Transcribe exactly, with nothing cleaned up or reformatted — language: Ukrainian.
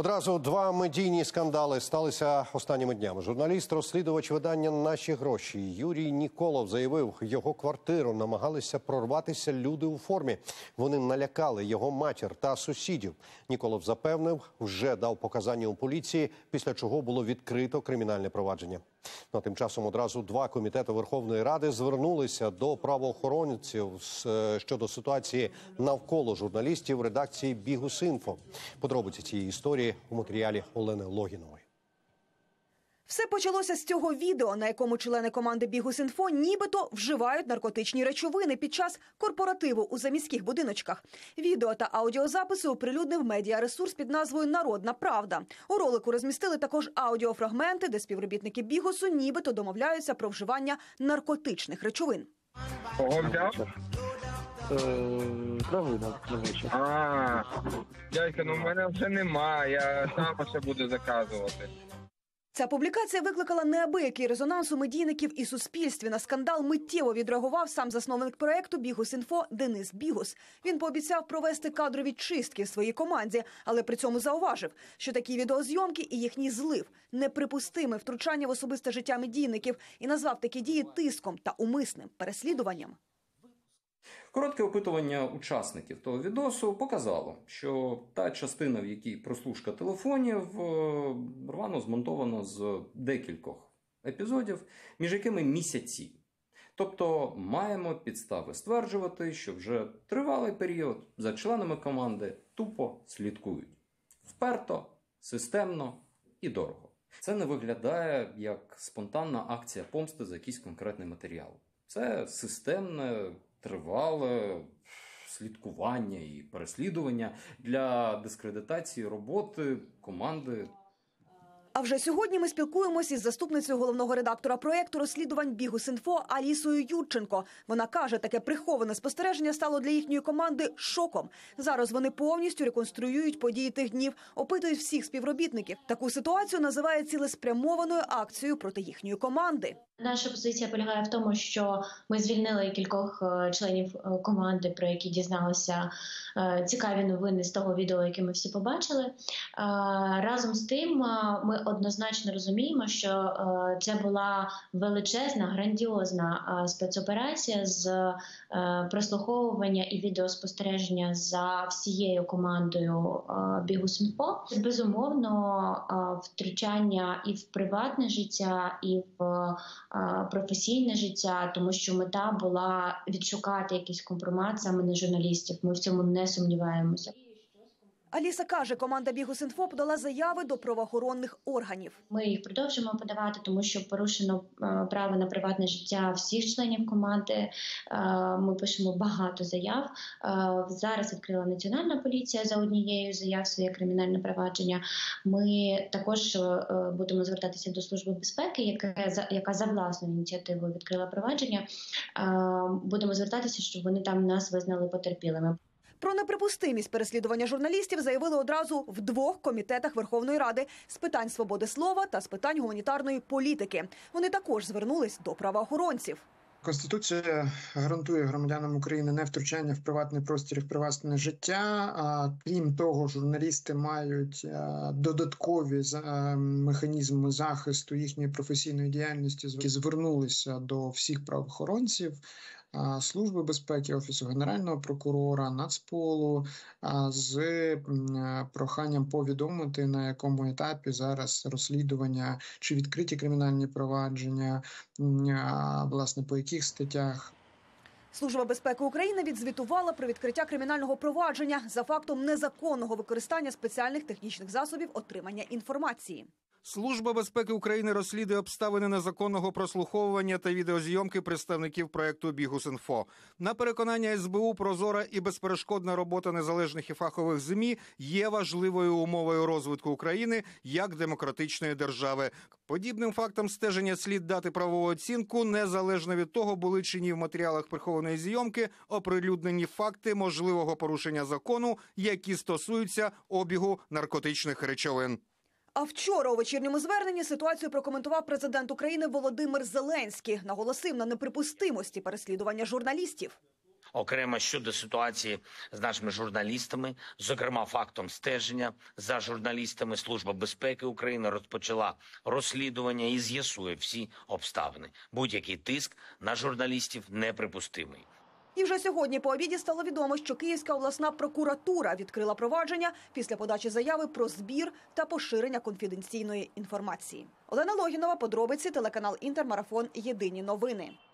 Одразу два медійні скандали сталися останніми днями. Журналіст-розслідувач видання «Наші гроші» Юрій Ніколов заявив, його квартиру намагалися прорватися люди у формі. Вони налякали його матір та сусідів. Ніколов запевнив, вже дав показання у поліції, після чого було відкрито кримінальне провадження. Ну, тим часом одразу два комітети Верховної Ради звернулися до правоохоронців щодо ситуації навколо журналістів редакції «Бігус.Інфо». Подробиці цієї історії у матеріалі Олени Логінової. Все почалося з цього відео, на якому члени команди «Бігус.Інфо» нібито вживають наркотичні речовини під час корпоративу у заміських будиночках. Відео та аудіозаписи оприлюднив медіаресурс під назвою «Народна правда». У ролику розмістили також аудіофрагменти, де співробітники «Бігусу» нібито домовляються про вживання наркотичних речовин. Кого взяв? А, дядька, ну в мене вже нема, я сам ще буду заказувати. Ця публікація викликала неабиякий резонанс у медійників і суспільстві. На скандал миттєво відреагував сам засновник проєкту «Бігус.Інфо» Денис Бігус. Він пообіцяв провести кадрові чистки в своїй команді, але при цьому зауважив, що такі відеозйомки і їхній злив – неприпустиме втручання в особисте життя медійників і назвав такі дії тиском та умисним переслідуванням. Коротке опитування учасників того відосу показало, що та частина, в якій прослушка телефонів, рвано змонтована з декількох епізодів, між якими місяці. Тобто маємо підстави стверджувати, що вже тривалий період за членами команди тупо слідкують. Вперто, системно і дорого. Це не виглядає як спонтанна акція помсти за якийсь конкретний матеріал. Це системне, тривале слідкування і переслідування для дискредитації роботи команди. А вже сьогодні ми спілкуємося із заступницею головного редактора проєкту розслідувань «Бігус.Інфо» Алісою Юрченко. Вона каже, таке приховане спостереження стало для їхньої команди шоком. Зараз вони повністю реконструюють події тих днів, опитують всіх співробітників. Таку ситуацію називає цілеспрямованою акцією проти їхньої команди. Наша позиція полягає в тому, що ми звільнили кількох членів команди, про які дізналися цікаві новини з того відео, яке ми всі побачили. Разом з тим, ми однозначно розуміємо, що це була величезна, грандіозна спецоперація з прослуховування і відеоспостереження за всією командою «Бігус.Інфо». Безумовно, втручання і в приватне життя, і в професійне життя, тому що мета була відшукати якийсь компромат саме на журналістів. Ми в цьому не сумніваємося. Аліса каже, команда «Бігус.Інфо» подала заяви до правоохоронних органів. Ми їх продовжуємо подавати, тому що порушено право на приватне життя всіх членів команди. Ми пишемо багато заяв. Зараз відкрила Національна поліція за однією з заяв своє кримінальне провадження. Ми також будемо звертатися до Служби безпеки, яка, яка за власною ініціативою відкрила провадження. Будемо звертатися, щоб вони там нас визнали потерпілими. Про неприпустимість переслідування журналістів заявили одразу в двох комітетах Верховної Ради з питань свободи слова та з питань гуманітарної політики. Вони також звернулись до правоохоронців. Конституція гарантує громадянам України невтручання в приватний простір і в приватне життя. А крім того, журналісти мають додаткові механізми захисту їхньої професійної діяльності, які звернулися до всіх правоохоронців, Служби безпеки, Офісу Генерального прокурора, Нацполу з проханням повідомити, на якому етапі зараз розслідування, чи відкриті кримінальні провадження, власне, по яких статтях. Служба безпеки України відзвітувала про відкриття кримінального провадження за фактом незаконного використання спеціальних технічних засобів отримання інформації. Служба безпеки України розслідує обставини незаконного прослуховування та відеозйомки представників проєкту «Бігус.Інфо». На переконання ес бе у, прозора і безперешкодна робота незалежних і фахових ЗМІ є важливою умовою розвитку України як демократичної держави. Подібним фактам стеження слід дати правову оцінку, незалежно від того, були чи ні в матеріалах прихованої зйомки оприлюднені факти можливого порушення закону, які стосуються обігу наркотичних речовин. А вчора у вечірньому зверненні ситуацію прокоментував президент України Володимир Зеленський. Наголосив на неприпустимості переслідування журналістів. Окремо щодо ситуації з нашими журналістами, зокрема фактом стеження за журналістами, Служба безпеки України розпочала розслідування і з'ясує всі обставини. Будь-який тиск на журналістів неприпустимий. І вже сьогодні по обіді стало відомо, що Київська обласна прокуратура відкрила провадження після подачі заяви про збір та поширення конфіденційної інформації. Олена Логінова, подробиці, телеканал «Інтермарафон», єдині новини.